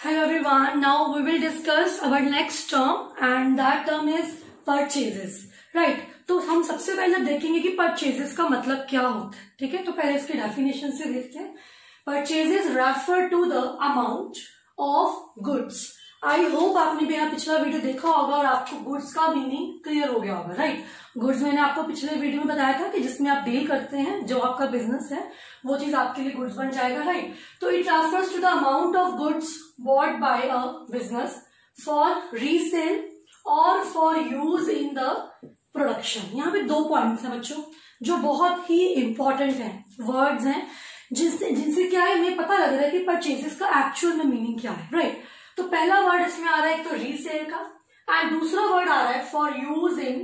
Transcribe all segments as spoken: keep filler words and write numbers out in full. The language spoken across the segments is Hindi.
Hello everyone. Now we will discuss our next term and that term is purchases. Right? तो हम सबसे पहले देखेंगे कि purchases का मतलब क्या होता है. ठीक है, तो पहले इसकी डेफिनेशन से देखते हैं. Purchases refer to the amount of goods. I hope आपने मेरा पिछला वीडियो देखा होगा और आपको गुड्स का मीनिंग क्लियर हो गया होगा. राइट, गुड्स मैंने आपको पिछले वीडियो में बताया था कि जिसमें आप डील करते हैं, जो आपका बिजनेस है वो चीज आपके लिए गुड्स बन जाएगा. राइट, तो it refers to the amount of goods bought by a business for resale और for use in the production. यहाँ पे दो पॉइंट्स हैं बच्चों जो बहुत ही इंपॉर्टेंट हैं, वर्ड्स हैं जिनसे जिनसे क्या है हमें पता लग रहा है कि परचेजेस का एक्चुअल में मीनिंग क्या है. राइट, तो पहला वर्ड इसमें आ रहा है एक तो रीसेल का एंड दूसरा वर्ड आ रहा है for use in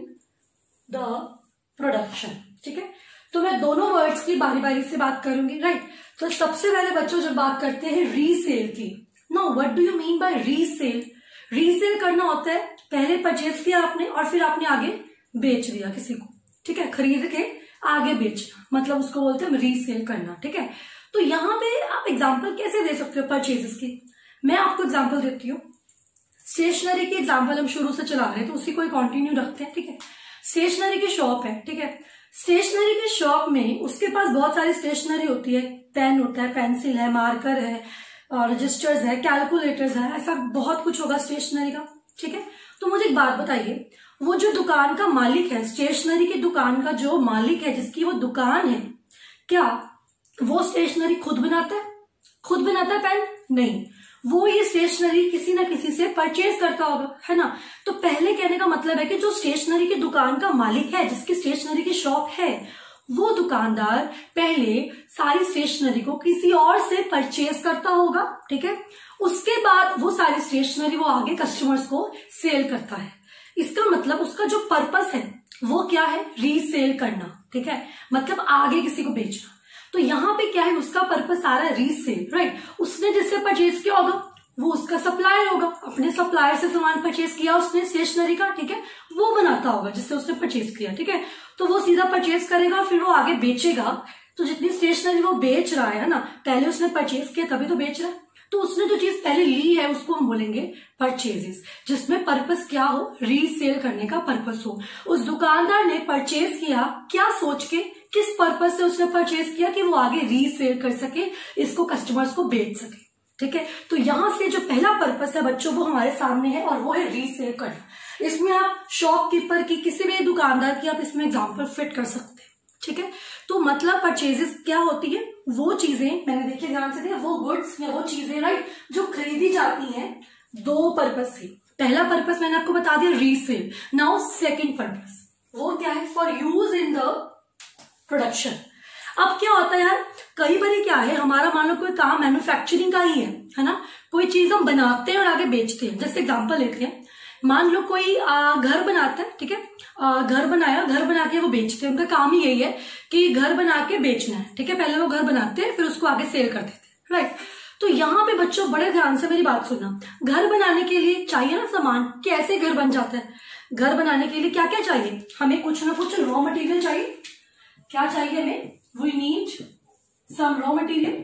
the production. ठीक है, तो मैं दोनों वर्ड्स की बारी बारी से बात करूंगी. राइट, तो सबसे पहले बच्चों जब बात करते हैं रीसेल की, know what do you mean by resale. Resale करना होता है पहले परचेज किया आपने और फिर आपने आगे बेच दिया किसी को. ठीक है, खरीद के आगे बेचना, मतलब उसको बोलते हैं रीसेल करना. ठीक है, तो यहाँ पे आप एग्जाम्पल कैसे दे सकते हो परचेजेस की. मैं आपको एग्जांपल देती हूँ. स्टेशनरी की एग्जांपल हम शुरू से चला रहे हैं तो उसी को कंटिन्यू रखते हैं. ठीक है, स्टेशनरी की शॉप है. ठीक है, स्टेशनरी की शॉप में उसके पास बहुत सारी स्टेशनरी होती है. पेन होता है, पेंसिल है, मार्कर है, रजिस्टर्स है, कैलकुलेटर्स है, ऐसा बहुत कुछ होगा स्टेशनरी का. ठीक है, तो मुझे एक बात बताइए, वो जो दुकान का मालिक है, स्टेशनरी की दुकान का जो मालिक है, जिसकी वो दुकान है, क्या वो स्टेशनरी खुद बनाता है? खुद बनाता है पेन? नहीं, वो ये स्टेशनरी किसी ना किसी से परचेज करता होगा, है ना. तो पहले कहने का मतलब है कि जो स्टेशनरी की दुकान का मालिक है, जिसकी स्टेशनरी की शॉप है, वो दुकानदार पहले सारी स्टेशनरी को किसी और से परचेज करता होगा. ठीक है, उसके बाद वो सारी स्टेशनरी वो आगे कस्टमर्स को सेल करता है. इसका मतलब उसका जो पर्पस है वो क्या है? रीसेल करना. ठीक है, मतलब आगे किसी को बेचना. तो यहाँ पे क्या है, उसका पर्पस आ रहा है रीसेल. राइट, उसने जिससे परचेज किया होगा वो उसका सप्लायर होगा, अपने सप्लायर से सामान परचेज किया उसने स्टेशनरी का. ठीक है, वो बनाता होगा जिससे उसने परचेज किया. ठीक है, तो वो सीधा परचेज करेगा, फिर वो आगे बेचेगा. तो जितनी स्टेशनरी वो बेच रहा है ना, पहले उसने परचेज किया तभी तो बेच रहा है. तो उसने जो चीज पहले ली है उसको हम बोलेंगे परचेजेस, जिसमें पर्पस क्या हो? रीसेल करने का पर्पस हो. उस दुकानदार ने परचेज किया क्या सोच के, किस पर्पस से उसने परचेज किया कि वो आगे रीसेल कर सके, इसको कस्टमर्स को बेच सके. ठीक है, तो यहां से जो पहला पर्पस है बच्चों वो हमारे सामने है और वो है रीसेल करना. इसमें आप शॉपकीपर की, किसी भी दुकानदार की आप इसमें एग्जाम्पल फिट कर सकते हैं. ठीक है, तो मतलब परचेजेस क्या होती है? वो चीजें, मैंने देखिए ध्यान से देखा, वो गुड्स या वो चीजें राइट जो खरीदी जाती हैं दो पर्पस से. पहला पर्पस मैंने आपको बता दिया रीसेल. नाउ सेकंड पर्पस वो क्या है? For use in the production. अब क्या होता है यार, कई बार क्या है, हमारा मान लो कोई काम मैन्युफैक्चरिंग का ही है, है ना. कोई चीज हम बनाते हैं और आगे बेचते हैं. जैसे एग्जांपल लेते हैं, मान लो कोई आ, घर बनाता है. ठीक है, आ, घर बनाया, घर बना के वो बेचते हैं. उनका काम ही यही है कि घर बना के बेचना है. ठीक है, पहले वो घर बनाते हैं फिर उसको आगे सेल कर देते हैं. राइट, तो यहाँ पे बच्चों बड़े ध्यान से मेरी बात सुनना. घर बनाने के लिए चाहिए ना सामान, कैसे घर बन जाता है? घर बनाने के लिए क्या क्या चाहिए? हमें कुछ ना कुछ रॉ मटेरियल चाहिए. क्या चाहिए हमें? We need some raw material.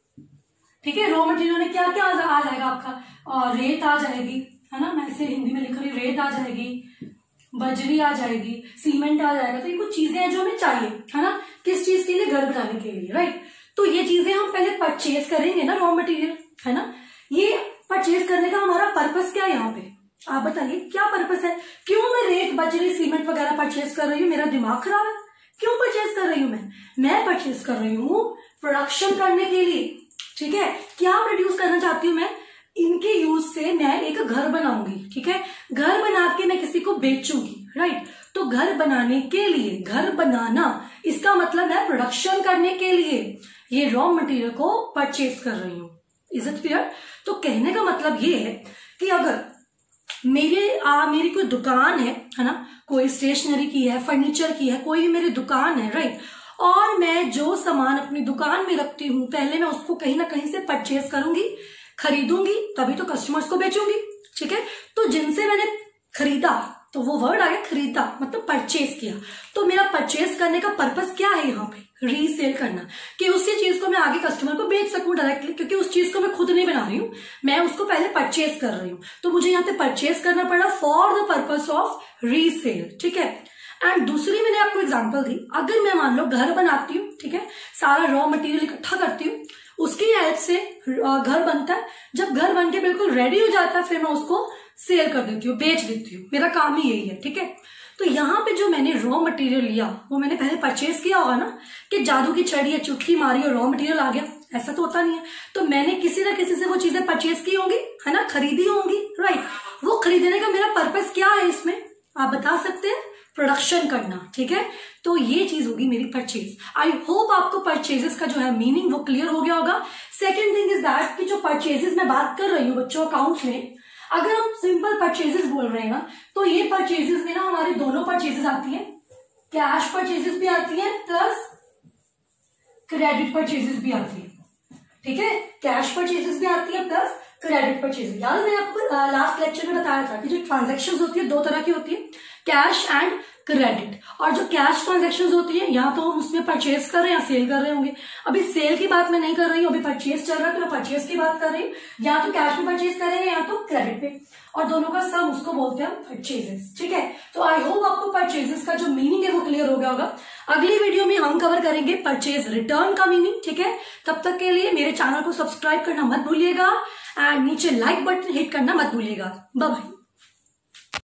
ठीक है, रॉ मटेरियल में क्या क्या आ जाएगा आपका? और रेत आ जाएगी, है ना, मैं इसे हिंदी में लिख रही हूँ. रेत आ जाएगी, बजरी आ जाएगी, सीमेंट आ जाएगा. तो ये कुछ चीजें हैं जो हमें चाहिए, है ना, किस चीज के लिए? घर बनाने के लिए. राइट, तो ये चीजें हम पहले परचेज करेंगे ना, रॉ मटेरियल, है ना. ये परचेज करने का हमारा पर्पस क्या है यहाँ पे? आप बताइए क्या पर्पस है? क्यों मैं रेत, बजरी, सीमेंट वगैरह परचेज कर रही हूँ? मेरा दिमाग खराब है? क्यों परचेज कर रही हूँ मैं? मैं परचेज कर रही हूँ प्रोडक्शन करने के लिए. ठीक है, क्या प्रोड्यूस करना चाहती हूँ मैं? इनके यूज से मैं एक घर बनाऊंगी. ठीक है, घर बना के मैं किसी को बेचूंगी. राइट, तो घर बनाने के लिए, घर बनाना इसका मतलब है प्रोडक्शन करने के लिए ये रॉ मटेरियल को परचेज कर रही हूँ. Is it clear? तो कहने का मतलब ये है कि अगर मेरे आ, मेरी कोई दुकान है, है ना, कोई स्टेशनरी की है, फर्नीचर की है, कोई भी मेरी दुकान है. राइट, और मैं जो सामान अपनी दुकान में रखती हूँ पहले मैं उसको कहीं ना कहीं से परचेज करूंगी, खरीदूंगी, तभी तो कस्टमर्स को बेचूंगी. ठीक है, तो जिनसे मैंने खरीदा तो वो वर्ड आ गया खरीदा, मतलब परचेज किया। तो मेरा परचेज करने का पर्पस क्या है यहाँ पे? रीसेल करना, कि उसी चीज को मैं आगे कस्टमर को बेच सकूं डायरेक्टली, क्योंकि उस चीज को मैं खुद नहीं बना रही हूँ, मैं उसको पहले परचेज कर रही हूँ। तो मुझे यहाँ पे परचेज करना पड़ा for the purpose of resale, ठीक है। एंड दूसरी मैंने आपको एग्जांपल दी, अगर मैं मान लो घर बनाती हूँ, ठीक है, सारा रॉ मटेरियल इकट्ठा करती हूँ, उसकी हेल्प से घर बनता है। जब घर बन के बिल्कुल रेडी हो जाता है, फिर मैं उसको सेल कर देती हूँ, बेच देती हूँ। मेरा काम ही यही है, ठीक है। तो यहाँ पे जो मैंने रॉ मटेरियल लिया वो मैंने पहले परचेज किया होगा ना, कि जादू की छड़ी या चुटकी मारी और रॉ मटेरियल आ गया, ऐसा तो होता नहीं है। तो मैंने किसी ना किसी से वो चीजें परचेज की होंगी, है ना, खरीदी होंगी, राइट। वो खरीदने का मेरा पर्पस क्या है इसमें, आप बता सकते हैं? प्रोडक्शन करना, ठीक है। तो ये चीज होगी मेरी परचेज। आई होप आपको परचेजेस का जो है मीनिंग वो क्लियर हो गया होगा। सेकेंड थिंग इज दैट कि जो परचेजेस मैं बात कर रही हूँ बच्चों अकाउंट्स में, अगर हम सिंपल परचेजेस बोल रहे हैं ना, तो ये परचेजेस में ना हमारी दोनों परचेजेस आती है, कैश परचेजेस भी आती है प्लस क्रेडिट परचेजेस भी आती है, ठीक है। कैश परचेजेस भी आती है प्लस क्रेडिट परचेजेस। याद मैंने आपको लास्ट लेक्चर में बताया था कि जो ट्रांजेक्शन होती है दो तरह की होती है, कैश एंड क्रेडिट। और जो कैश ट्रांजेक्शन होती है, या तो हम उसमें परचेज कर रहे हैं या सेल कर रहे होंगे। अभी सेल की बात मैं नहीं कर रही हूँ, अभी परचेज चल रहा है तो मैं परचेज की बात कर रही हूँ। या तो कैश में परचेज करेंगे या तो क्रेडिट पे, और दोनों का सम उसको बोलते हैं परचेजेस, ठीक है। तो आई होप आपको परचेजेस का जो मीनिंग है वो क्लियर हो गया होगा। अगली वीडियो में हम कवर करेंगे परचेज रिटर्न का मीनिंग, ठीक है। तब तक के लिए मेरे चैनल को सब्सक्राइब करना मत भूलिएगा एंड नीचे लाइक बटन हिट करना मत भूलिएगा। Bye bye.